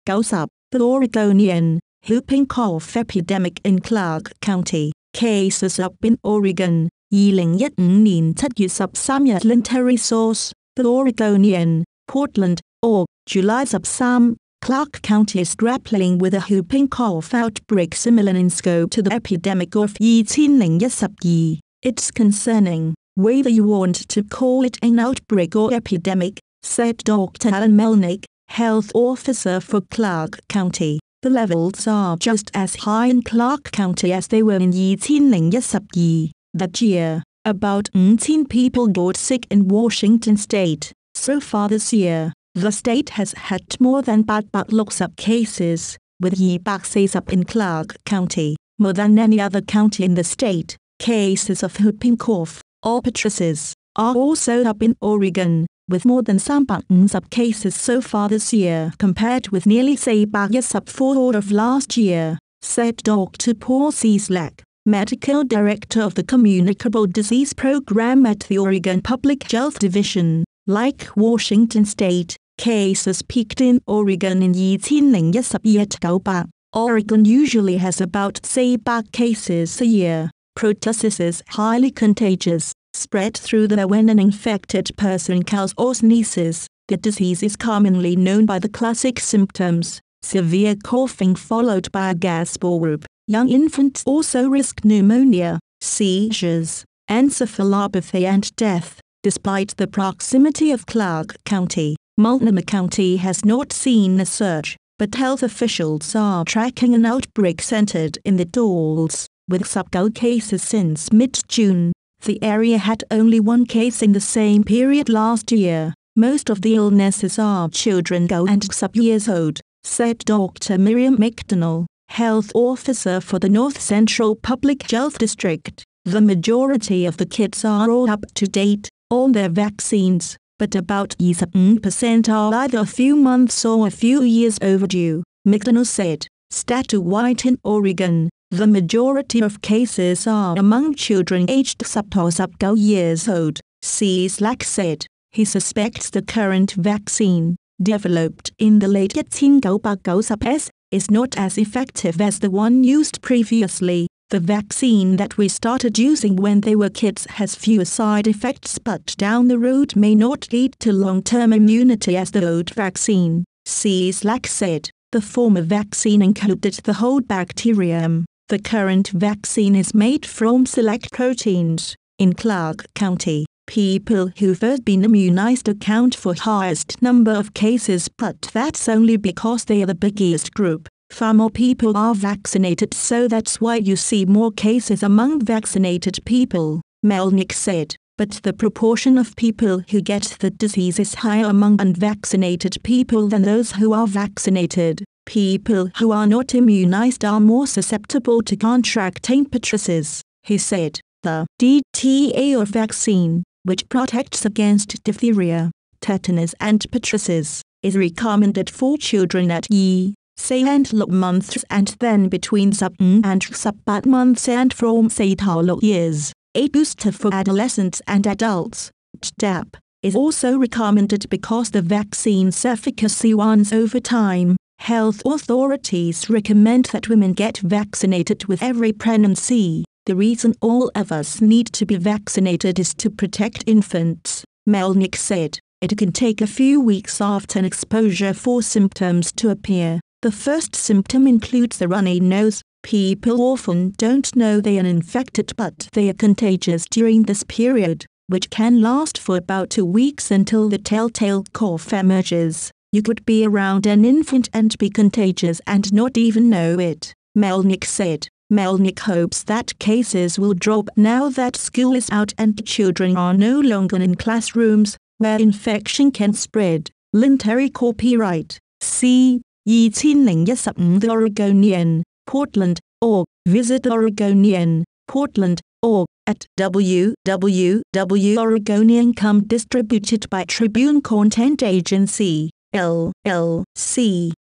90 The Oregonian whooping cough epidemic in Clark County. Cases up in Oregon. 2015年7月13日 Literary source, The Oregonian, Portland, Org. July 13, Clark County is grappling with a whooping cough outbreak similar in scope to the epidemic of 2012. It's concerning, whether you want to call it an outbreak or epidemic, said Dr. Alan Melnick, health officer for Clark County. The levels are just as high in Clark County as they were in 2012. That year, about 19 people got sick in Washington state. So far this year, the state has had more than lots of cases, with cases up in Clark County, more than any other county in the state. Cases of whooping cough, or pertussis, are also up in Oregon, with more than some of cases so far this year compared with nearly sub 4 of last year, said Dr. Paul Cieslak, medical director of the Communicable Disease Program at the Oregon Public Health Division. Like Washington state, cases peaked in Oregon in 2012. Oregon usually has about cases a year. Pertussis is highly contagious, spread through the air when an infected person coughs or sneezes. The disease is commonly known by the classic symptoms: severe coughing followed by a gasp or whoop. Young infants also risk pneumonia, seizures, encephalopathy and death. Despite the proximity of Clark County, Multnomah County has not seen a surge, but health officials are tracking an outbreak centered in the Dalles, with sub-2 cases since mid-June. The area had only 1 case in the same period last year. Most of the illnesses are children and sub-years old, said Dr. Miriam McDonnell, health officer for the North Central Public Health District. The majority of the kids are all up to date on their vaccines, but about 7% are either a few months or a few years overdue, McDonnell said. Statewide in Oregon, the majority of cases are among children aged sub 2 years old, Cieslak said. He suspects the current vaccine, developed in the late 1990s, is not as effective as the one used previously. The vaccine that we started using when they were kids has fewer side effects, but down the road may not lead to long-term immunity as the old vaccine, Cieslak said. The former vaccine included the whole bacterium. The current vaccine is made from select proteins. In Clark County, people who've been immunized account for highest number of cases, but that's only because they are the biggest group. Far more people are vaccinated, so that's why you see more cases among vaccinated people, Melnick said. But the proportion of people who get the disease is higher among unvaccinated people than those who are vaccinated. People who are not immunized are more susceptible to contracting pertussis, he said. The DTA or vaccine, which protects against diphtheria, tetanus and pertussis, is recommended for children at and months and then between sub and sub months and from years. A booster for adolescents and adults, TDAP, is also recommended because the vaccine's efficacy wanes over time. Health authorities recommend that women get vaccinated with every pregnancy. The reason all of us need to be vaccinated is to protect infants, Melnick said. It can take a few weeks after an exposure for symptoms to appear. The first symptom includes a runny nose. People often don't know they are infected, but they are contagious during this period, which can last for about 2 weeks until the telltale cough emerges. You could be around an infant and be contagious and not even know it, Melnick said. Melnick hopes that cases will drop now that school is out and children are no longer in classrooms, where infection can spread. Literary copyright, C. 2015 The Oregonian, Portland, Org. Visit OregonianPortland.org at www.oregonian.com. Distributed by Tribune Content Agency, LLC.